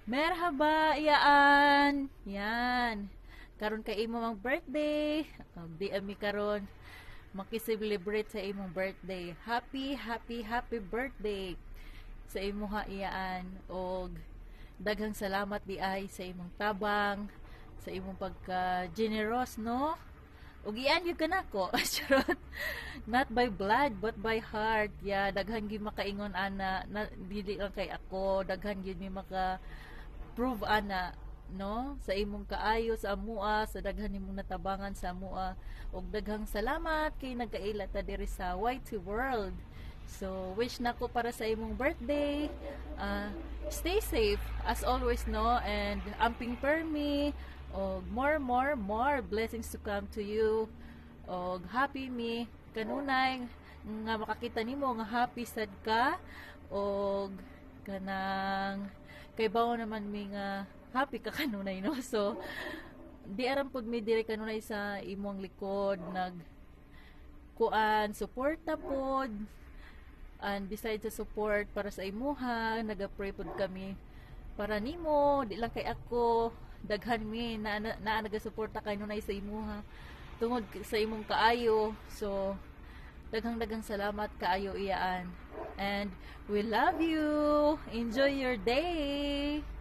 Merhaba, Iyaan. Yan. Karon kay imo mang birthday. Di ami karon makiselebrate sa imong birthday. Happy, happy, happy birthday sa imo ha, Iyaan. Og daghang salamat di ay sa imong tabang, sa imong pagka-generous, no? Ug iyan yung kanako. Charot. Not by blood but by heart. Yeah, daghan gyud makaingon ana na dili lang kay ako, daghan gyud mi maka prove ana, no, sa imong kaayo sa amua, sa daghan nimong natabangan sa amua, ug daghang salamat kay nagkaila ta diri sa YT World. So wish nako para sa imong birthday, stay safe as always, no, and amping permi, og more blessings to come to you, og happy me kanunay nga makakita nimo nga happy sad ka, og kanang kay bawo naman mi nga happy ka kanunay, no. So di aram pud mi diri kanunay sa imong likod, nag kuan suporta pod, and besides sa support para sa imuha, naga-pray pod kami para nimo, di lang kay ako, daghan mi na naga-suporta kay nunay sa imuha tungod sa imong kaayo. So daghang salamat kaayo, Iyaan, and we love you. Enjoy your day.